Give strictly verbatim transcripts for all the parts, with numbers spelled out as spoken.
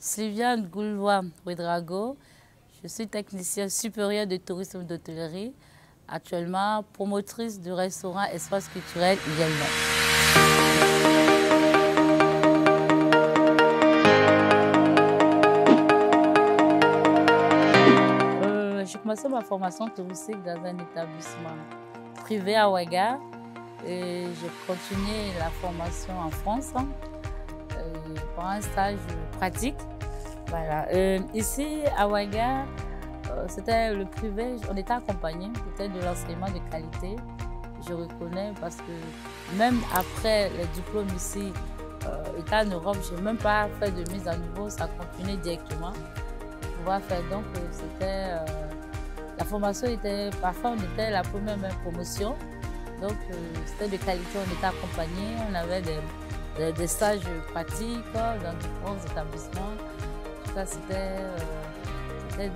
Sylviane Goulois-Ouedraogo. Je suis technicienne supérieure de tourisme d'hôtellerie, actuellement promotrice du restaurant Espace culturel également. Euh, j'ai commencé ma formation touristique dans un établissement privé à Ouaga et j'ai continué la formation en France hein, pour un stage pratique. Voilà. Euh, ici à Ouaga, euh, c'était le privé, on était accompagné, c'était de l'enseignement de qualité. Je reconnais parce que même après les diplômes ici, euh, étant en Europe, je n'ai même pas fait de mise à niveau, ça continuait directement. Pour pouvoir faire donc, c'était euh, la formation était, parfois on était la première même promotion, donc euh, c'était de qualité, on était accompagné, on avait des, des, des stages pratiques dans différents établissements. C'était euh, de, de,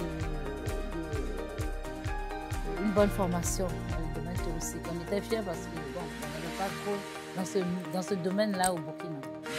de, une bonne formation dans le domaine touristique. On était fiers parce que bon, on n'avait pas trop dans ce, dans ce domaine-là au Burkina.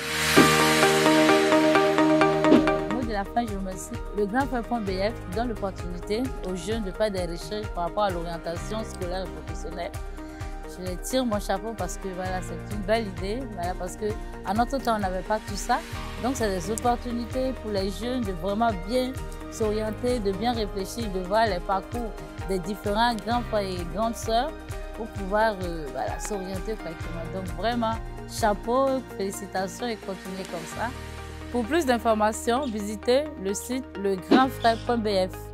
Au mot de la fin, je remercie le Grand Frère point B F qui donne l'opportunité aux jeunes de faire des recherches par rapport à l'orientation scolaire et professionnelle. Je les tire mon chapeau parce que voilà, c'est une belle idée, voilà, parce qu'à notre temps, on n'avait pas tout ça. Donc, c'est des opportunités pour les jeunes de vraiment bien s'orienter, de bien réfléchir, de voir les parcours des différents grands frères et grandes sœurs pour pouvoir euh, voilà, s'orienter correctement. Donc, vraiment, chapeau, félicitations et continuez comme ça. Pour plus d'informations, visitez le site le grand frère point B F.